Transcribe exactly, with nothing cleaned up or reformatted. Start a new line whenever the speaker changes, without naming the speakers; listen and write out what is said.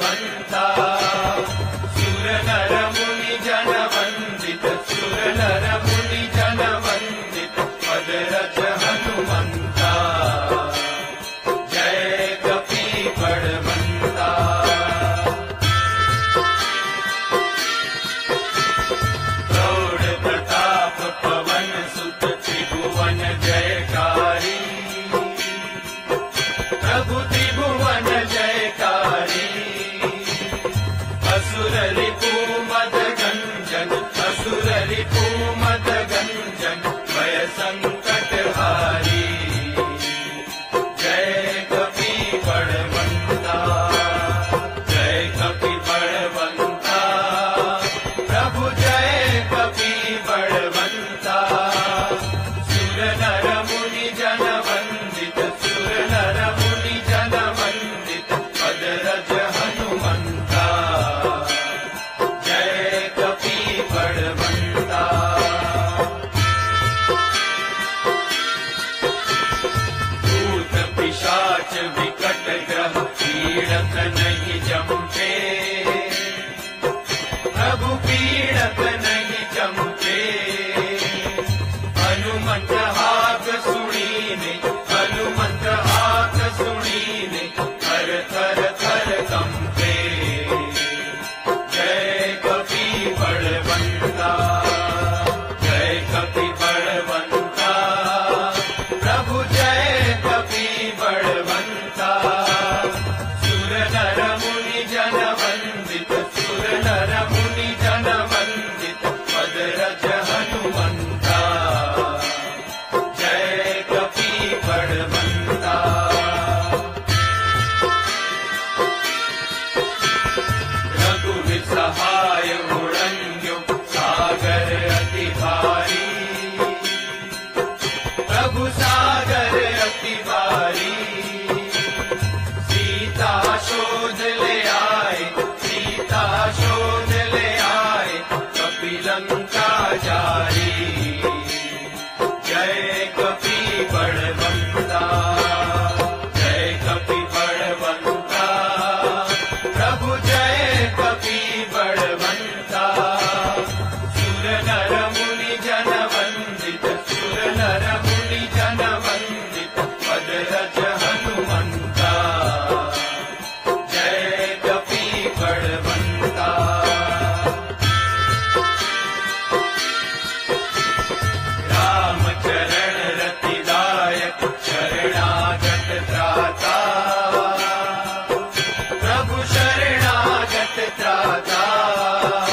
बलवंता, सुर नर मुनि जन वंदित, सुर नर मुनि जन वंदित, पद रज हनुमंता। जय कपि बलवंता। प्रौढ़ प्रताप पवन सुत त्रिभुवन जयकारी, प्रभु त्रिभुवन जयकारी। असुर रिपु मद गंजन, असुर रिपु मद गंजन, भय संकट हारी। जय कपि बलवंता, जय कपि बलवंता, प्रभु जय कपि बलवंता। सुर नर मुनि जन वंदित, सुर नर मुनि जन वंदित, पद रज हनुमंता। जय कपि बलवंता। भूत पिशाच विकट ग्रह पीड़त नहीं जमते, प्रभु पीड़त नहीं जमते। हनुमंत हाक सुनीने, हनुमंत हाक सुनीने, थर थर थर कंपे। जय कपि बलवंता, जय कपि बलवंता, प्रभु जय कपि बलवंता। सुर नर मुनि जन वंदित, सुर नर मुनि जन वंदित, पद रज हनुमंता। जय कपि बलवंता। रघुवीर सहाय उड़न्यो सागर अति भारी, प्रभु सागर अति भारी। सीता शोध ले आए, सीता शोध ले आए, कपि लंका जारी। जय कपि बलवंता, जय कपि बलवंता, प्रभु जय कपि बलवंता। सुर नर मुनि जन वंदित, सुर नर मुनि जन वंदित, पद रज हनुमंता। जय कपि बलवंता। राम चरण रतिदायक, शरणागत त्राता, प्रभु शरणागत त्राता।